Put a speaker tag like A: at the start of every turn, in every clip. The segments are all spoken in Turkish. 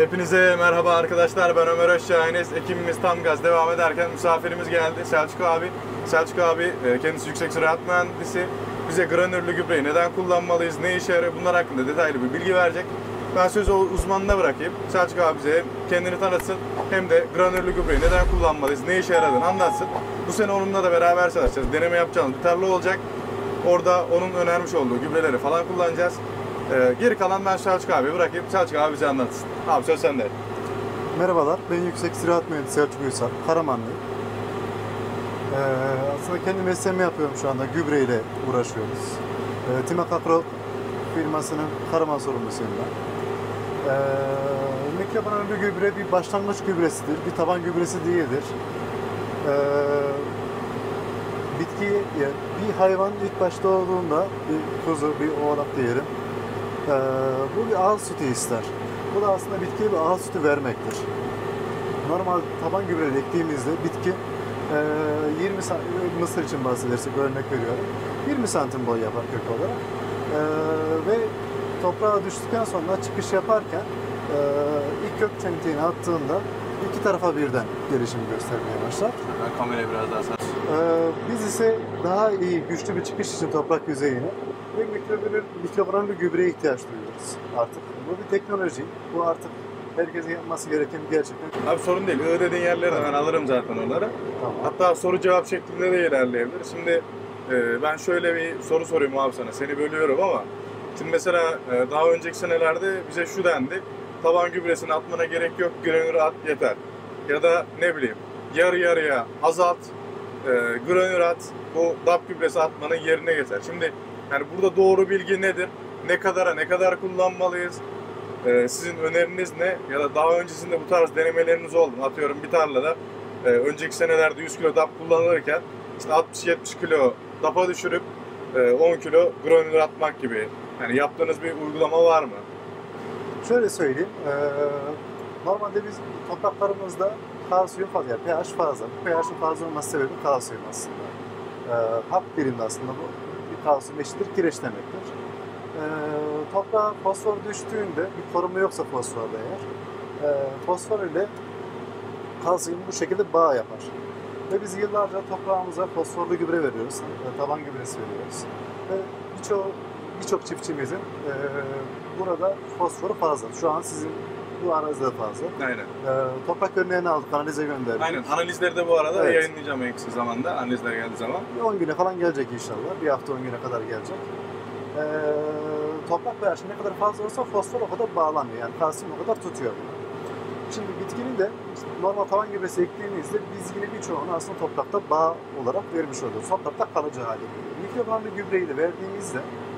A: Hepinize merhaba arkadaşlar, ben Ömer Özşahiniz. Ekibimiz tam gaz devam ederken misafirimiz geldi, Selçuk abi. Selçuk abi kendisi yüksek ziraat mühendisi. Bize granürlü gübreyi neden kullanmalıyız, ne işe yarıyor, bunlar hakkında detaylı bir bilgi verecek. Ben sözü uzmanına bırakayım. Selçuk abi bize hem kendini tanıtsın hem de granürlü gübreyi neden kullanmalıyız, ne işe yaradığını anlatsın. Bu sene onunla da beraber çalışacağız. Deneme yapacağımız bir tarla olacak. Orada onun önermiş olduğu gübreleri falan kullanacağız. Geri kalan ben Selçuk abi bırakayım. Selçuk abi bize anlatsın. Abi söz sende.
B: Merhabalar, ben Yüksek Ziraat Mühendisi Selçuk Uysal, Karamanlıyım. Aslında kendi mesleğimi yapıyorum şu anda, gübreyle uğraşıyoruz. Timak Agro firmasının Karaman sorumlusuyum ben. Mikrobanörlü gübre bir başlangıç gübresidir, bir taban gübresi değildir. Bitki, bir hayvan ilk başta olduğunda, bir kuzu, bir oğlak diyelim, bu bir ağız sütü ister. Bu da aslında bitkiye bir ağız sütü vermektir. Normal taban gübreleri ektiğimizde bitki 20 santim, mısır için bahsedersek örnek veriyorum, 20 santim boy yapar kök olarak. Ve toprağa düştükten sonra çıkış yaparken ilk kök çentiğini attığında iki tarafa birden gelişim göstermeye başlar.
A: Ben kamerayı biraz daha sar.
B: Biz ise daha iyi, güçlü bir çıkış için toprak yüzeyine ve mikrobanörlü gübreye ihtiyaç duyuyoruz artık. Bu bir teknoloji. Bu artık herkesin yapması gereken gerçekten.
A: Abi sorun değil. Dediğin yerleri de ben alırım zaten onları.
B: Tamam.
A: Hatta soru cevap şeklinde de ilerleyebilir. Şimdi ben şöyle bir soru sorayım abi sana. Seni bölüyorum ama. Şimdi mesela daha önceki senelerde bize şu dendi. Taban gübresini atmana gerek yok. Granür at yeter. Ya da ne bileyim yarı yarıya azalt. Granür at. Bu DAP gübresi atmanın yerine geçer. Şimdi yani burada doğru bilgi nedir? Ne kadar kullanmalıyız? Sizin öneriniz ne? Ya da daha öncesinde bu tarz denemeleriniz oldu mu? Atıyorum bir tarlada önceki senelerde 100 kilo DAP kullanılırken işte 60-70 kilo DAP'a düşürüp 10 kilo granül atmak gibi. Yani yaptığınız bir uygulama var mı?
B: Şöyle söyleyeyim. Normalde biz topraklarımızda kalsiyum fazla, yani pH fazla. pH'in fazla olması sebebi kalsiyum aslında. Hap birimde aslında bu. Bir kalsiyum eşittir kireç demektir. Toprağa fosfor düştüğünde, bir koruma yoksa fosforda eğer, fosfor ile kalsiyum bu şekilde bağ yapar. Ve biz yıllarca toprağımıza fosforlu gübre veriyoruz, taban gübresi veriyoruz. Ve birçok çiftçimizin burada fosforu fazla. Şu an sizin bu arazide fazla.
A: Aynen.
B: Toprak örneğini aldık, analize gönderdik.
A: Aynen. Analizleri de bu arada
B: Evet.
A: yayınlayacağım en kısa zamanda. Analizler geldiği zaman.
B: Bir 10 güne falan gelecek inşallah. Bir hafta 10 güne kadar gelecek. Toprak pH ne kadar fazla olsa fosfor o kadar bağlanıyor. Yani kalsiyum o kadar tutuyor. Şimdi bitkinin de işte normal taban gübresi ektiğimizde biz yine birçoğunu aslında toprakta bağ olarak vermiş oluyoruz. Toprakta kalıcı hale geliyor. Mikrobanlı gübreyi de verdiğimizde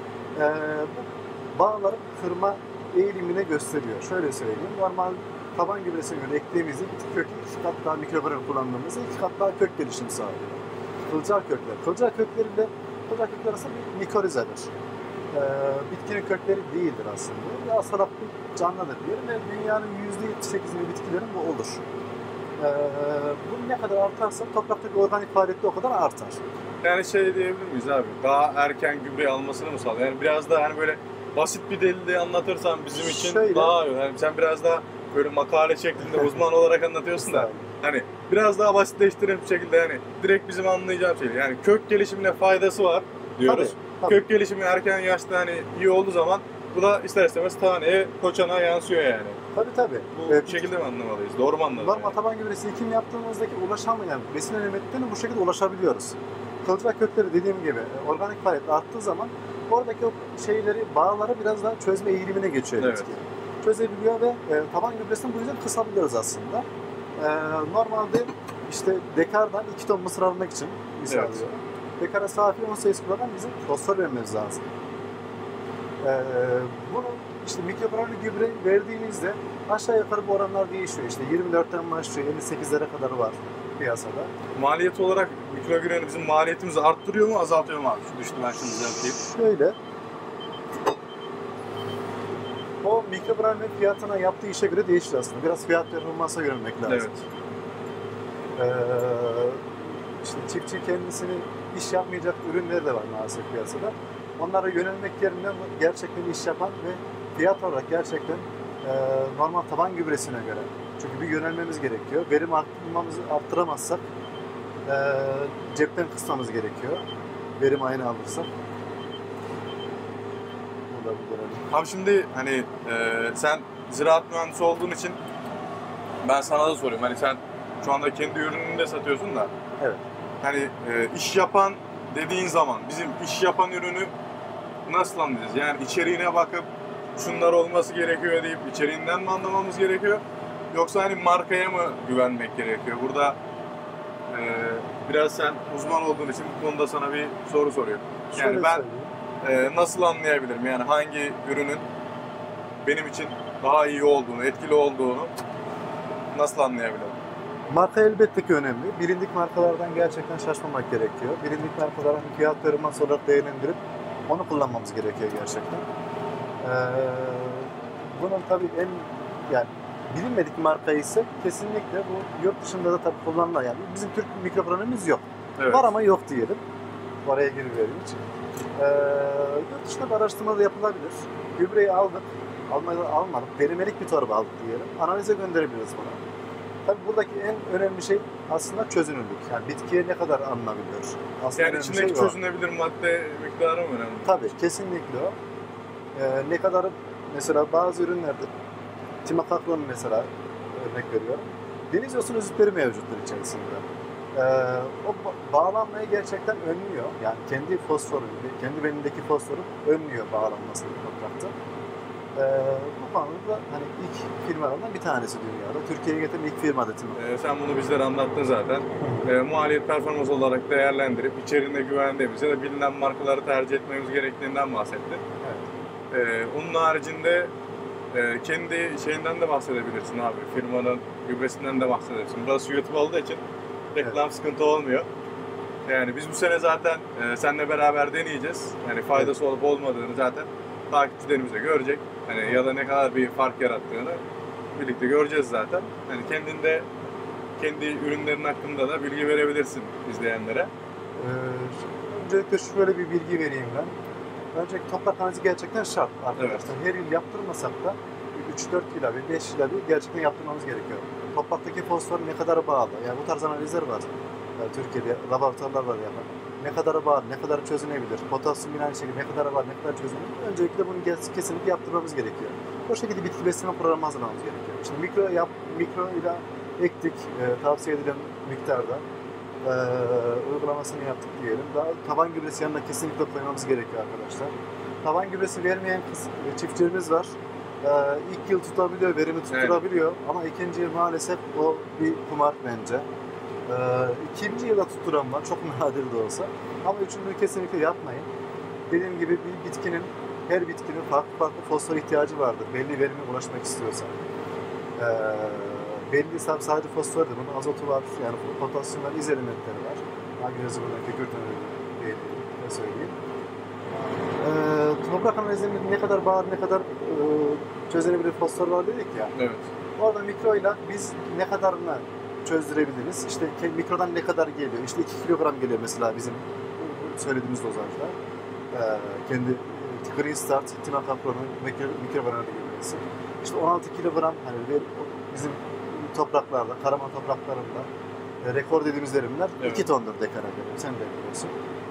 B: bu bağları kırma eğilimine gösteriyor. Şöyle söyleyeyim. Normal taban gübresine göre ektiğimizde kök 2 kat daha mikrobanı kullandığımızda 2 kat daha kök gelişim sağlıyor. Kılcal kökler. Kılcal kökler arasında bir mikorizedir. Bitkinin kökleri değildir aslında. Bir asalak bir canlıdır diyelim ve dünyanın %78'inin bitkilerin bu olur. Bu ne kadar artarsa topraktaki organik faaliyette o kadar artar.
A: Yani şey diyebilir miyiz abi? Daha erken gübre almasını mı sağlıyor? Yani biraz daha hani böyle basit bir dilde anlatırsan bizim için
B: Şöyle,
A: daha iyi. Yani sen biraz daha böyle makale şeklinde uzman olarak anlatıyorsun da hani biraz daha basitleştirilmiş bir şekilde yani direkt bizim anlayacağım şey. Yani kök gelişimine faydası var diyoruz.
B: Tabii.
A: Kök gelişimi erken yaşta hani iyi olduğu zaman bu da ister istemez taneye, koçana yansıyor yani.
B: Tabii.
A: Bu şekilde mi anlamalıyız? Doğru mu anladım?
B: Normal taban gübresi ekim yaptığımızdaki ulaşamayan besin elementlerine bu şekilde ulaşabiliyoruz. Kılcal kökleri dediğim gibi organik faaliyet arttığı zaman oradaki o şeyleri, bağları biraz daha çözme eğilimine geçiyor
A: Evet.
B: bitki. Çözebiliyor ve taban gübresini bu yüzden kısabiliyoruz aslında. Normalde işte dekardan 2 ton mısır almak için misal
A: Evet.
B: diyorum. Dekara safi 18 kilodan bizim fosfor vermemiz lazım. Bunu işte mikrobanörlü gübre verdiğimizde aşağı yukarı bu oranlar değişiyor. İşte 24'ten başlıyor, 58'lere kadar var piyasada.
A: Maliyet olarak mikrogrenin bizim maliyetimizi arttırıyor mu, azaltıyor mu abi? Şu düştü, ben şunu düzelteyim.
B: Şöyle, o mikrobanörlü fiyatına yaptığı işe göre değişir aslında. Biraz fiyat performansa görmek lazım.
A: Evet.
B: İşte çiftçi kendisini iş yapmayacak ürünleri de var maalesef piyasada. Onlara yönelmek yerine gerçekten iş yapan ve fiyat olarak gerçekten normal taban gübresine göre. Çünkü bir yönelmemiz gerekiyor. Verim arttıramazsak cepten kısmamız gerekiyor. Verim aynı alırsak. Burada bir görelim.
A: Abi şimdi hani sen ziraat mühendisi olduğun için ben sana da soruyorum. Hani sen şu anda kendi ürününü de satıyorsun da.
B: Evet.
A: Hani iş yapan dediğin zaman bizim iş yapan ürünü nasıl anlayacağız? Yani içeriğine bakıp şunlar olması gerekiyor deyip içeriğinden mi anlamamız gerekiyor? Yoksa hani markaya mı güvenmek gerekiyor? Burada biraz sen uzman olduğun için bu konuda sana bir soru soruyorum. Yani
B: Şöyle
A: ben
B: söyleyeyim.
A: nasıl anlayabilirim? Yani hangi ürünün benim için daha iyi olduğunu, etkili olduğunu nasıl anlayabilirim?
B: Marka elbette ki önemli. Bilindik markalardan gerçekten şaşmamak gerekiyor. Bilindik markaların fiyat performans olarak değerlendirip onu kullanmamız gerekiyor gerçekten. Bunun tabii yani bilinmedik marka ise kesinlikle bu yurt dışında da tabii kullanılan, yani bizim Türk mikrofonumuz yok.
A: Evet.
B: Var ama yok diyelim. Oraya giriverim için. Yurt dışında bir araştırma da yapılabilir. Gübreyi aldık, almadık, verimelik bir torba aldık diyelim. Analize gönderebiliriz bunu. Tabii buradaki en önemli şey aslında çözünürlük. Yani bitkiye ne kadar alınabiliyor. Aslında
A: Yani
B: önemli
A: içindeki
B: şey o.
A: çözünebilir madde miktarı mı önemli?
B: Tabii kesinlikle o. Ne kadar mesela bazı ürünlerde Timakaklo'nun mesela örnek veriyorum. Deniz yosun özütleri mevcuttur içerisinde. O bağlanmayı gerçekten önlüyor. Yani kendi fosforu, kendi benindeki fosforu önlüyor bağlanmasını toprakta. Bu konuda hani ilk firmalardan bir tanesi dünyada. Türkiye'ye getiren ilk firma da Timakaklo.
A: Sen bunu bizlere anlattın zaten. Maliyet performans olarak değerlendirip içeriğine güvendiğimiz ya da bilinen markaları tercih etmemiz gerektiğinden bahsettin.
B: Evet.
A: Onun haricinde kendi şeyinden de bahsedebilirsin abi. Firmanın gübresinden de bahsedebilirsin. Burası YouTube olduğu için reklam sıkıntı olmuyor. Yani biz bu sene zaten seninle beraber deneyeceğiz. Yani faydası olup olmadığını zaten takipçilerimiz de görecek. Hani ya da ne kadar bir fark yarattığını birlikte göreceğiz zaten. Hani kendi ürünlerin hakkında da bilgi verebilirsin izleyenlere.
B: Öncelikle şöyle bir bilgi vereyim ben. Öncelikle toprak analizi gerçekten şart arkadaşlar. Her yıl yaptırmasak da 3-4 yıla bir, 5 yıla bir gerçekten yaptırmamız gerekiyor. Topraktaki fosfor ne kadar bağlı? Yani bu tarz analizler var. Yani Türkiye'de laboratuvarlar var yapan. Ne kadar bağlı, ne kadar çözünebilir? Potasyum yine aynı şekilde ne kadar var, ne kadar çözünebilir? Öncelikle bunu kesinlikle yaptırmamız gerekiyor. O şekilde bitki besleme programı hazırlamamız gerekiyor. Şimdi mikro ile ektik tavsiye edilen miktarda. Uygulamasını yaptık diyelim. Daha taban gübresi yanına kesinlikle koymamız gerekiyor arkadaşlar. Taban gübresi vermeyen çiftçilerimiz var. İlk yıl tutabiliyor, verimi tutturabiliyor. Evet. Ama ikinci yıl maalesef o bir kumar bence. İkinci yılda tutturan var, çok nadir de olsa. Ama üçüncüyü kesinlikle yapmayın. Dediğim gibi her bitkinin farklı fosfor ihtiyacı vardır. Belli verime ulaşmak istiyorsa. Belli sadece fosfor değil, bunun azotu var, yani potasyum var, iz elementleri var. Magnezyumdan kükürtünü de söyleyeyim. Toprak analizinde ne kadar bağır, ne kadar çözünebilir fosfor var dedik ya.
A: Evet.
B: Orada mikroyla biz ne kadarını çözdürebiliriz? İşte mikrodan ne kadar geliyor? İşte 2 kilogram geliyor mesela bizim söylediğimiz dozajda. Kendi Green Start, Timakaklo'nun mikrobanada gelmesi. İşte 16 kilogram hani bizim topraklarda, Karaman topraklarında rekor dediğimiz verimler 2 tondur dekara göre. Sen de biliyorsun.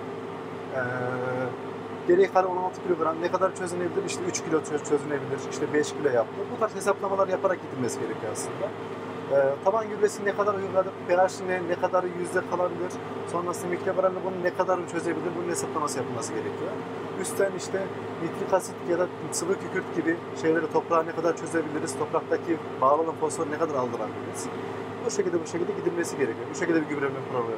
B: Geriye kalan 16 kilogram ne kadar çözünebilir? İşte 3 kilo çözünebilir, işte 5 kilo yaptı. Bu tarz hesaplamalar yaparak gidilmesi gerekiyor aslında. Taban gübresi ne kadar uyguladık, pH ne kadar yüzde kalabilir, sonrasında mikrobaranda bunu ne kadar çözebilir, bunun hesaplaması yapılması gerekiyor. Üstten işte nitrik asit ya da sıvı kükürt gibi şeyleri toprağa ne kadar çözebiliriz, topraktaki bağlı olan fosforu ne kadar aldırabiliriz. Bu şekilde gidilmesi gerekiyor. Bu şekilde bir gübreleme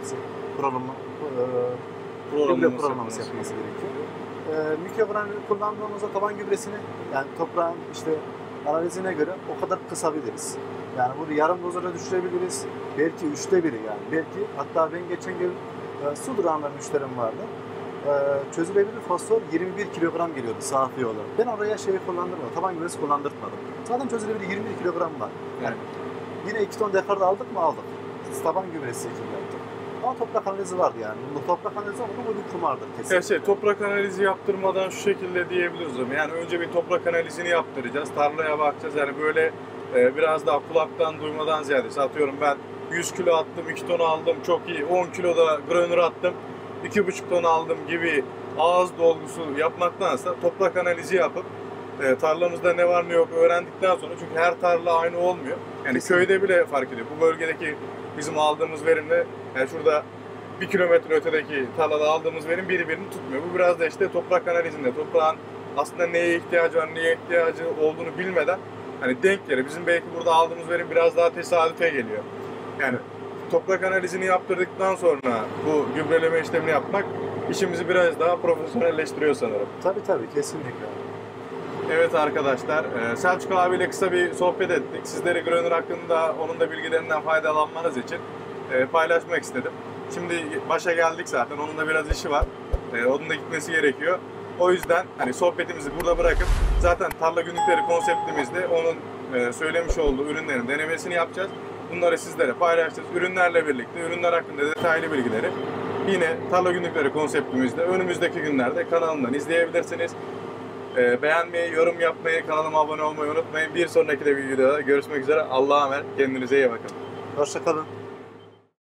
B: programlaması yapılması gerekiyor. Mikrobaranda kullandığımızda taban gübresini, yani toprağın işte analizine göre o kadar kısabiliriz. Yani bunu yarım dozara düşürebiliriz. Belki 1/3 yani. Belki hatta ben geçen gün su durağında müşterim vardı. Çözülebilir fosfor 21 kilogram geliyordu safi olarak. Ben oraya kullandırmadım. Taban gübresi kullandırmadım. Zaten çözülebilir 21 kilogram var. Yani yine 2 ton dekarda aldık mı? Aldık. Taban gübresi için yaptık. Ama toprak analizi vardı yani. Bu toprak analizi olmadı, bu bir kumardır kesinlikle.
A: Toprak analizi yaptırmadan şu şekilde diyebiliriz ama yani önce bir toprak analizini yaptıracağız, tarlaya bakacağız yani böyle biraz daha kulaktan duymadan ziyade atıyorum ben 100 kilo attım, 2 ton aldım çok iyi, 10 kilo da granür attım, 2,5 ton aldım gibi ağız dolgusu yapmaktansa toprak analizi yapıp tarlamızda ne var ne yok öğrendikten sonra, çünkü her tarla aynı olmuyor. Yani
B: Kesinlikle.
A: köyde bile fark ediyor. Bu bölgedeki bizim aldığımız verimle yani şurada 1 kilometre ötedeki tarlada aldığımız verim birbirini tutmuyor. Bu biraz da işte toprak analizinde toprağın aslında neye ihtiyacı var, neye ihtiyacı olduğunu bilmeden hani denk yere bizim belki burada aldığımız verim biraz daha tesadüfe geliyor. Yani toprak analizini yaptırdıktan sonra bu gübreleme işlemini yapmak işimizi biraz daha profesyonelleştiriyor sanırım.
B: Tabii kesinlikle.
A: Evet arkadaşlar, Selçuk abiyle kısa bir sohbet ettik. Sizleri Grönür hakkında, onun da bilgilerinden faydalanmanız için paylaşmak istedim. Şimdi başa geldik zaten, onun da biraz işi var. Onun da gitmesi gerekiyor. O yüzden hani sohbetimizi burada bırakıp zaten tarla günlükleri konseptimizde onun söylemiş olduğu ürünlerin denemesini yapacağız. Bunları sizlere paylaşacağız. Ürünlerle birlikte, ürünler hakkında detaylı bilgileri yine tarla günlükleri konseptimizde önümüzdeki günlerde kanalımdan izleyebilirsiniz. Beğenmeyi, yorum yapmayı, kanalıma abone olmayı unutmayın. Bir sonraki de videoda görüşmek üzere. Allah'a emanet. Kendinize iyi bakın.
B: Hoşça kalın.